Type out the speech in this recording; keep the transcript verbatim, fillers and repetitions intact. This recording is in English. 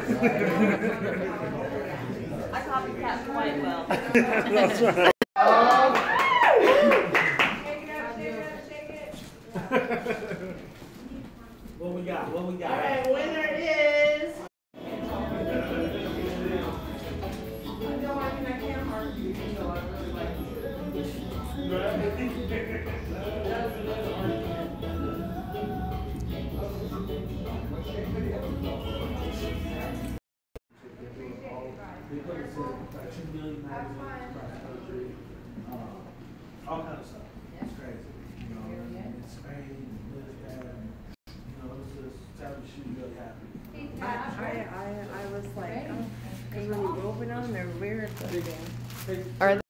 I copycat quite well. That's right. What we got? What we got? All right, winner is. All kind of stuff. It's crazy. You know, in Spain, this, that, and, you know, it's just telling you she's really happy. I, I, I, I was like, oh, because when you open them, they're weird looking. Are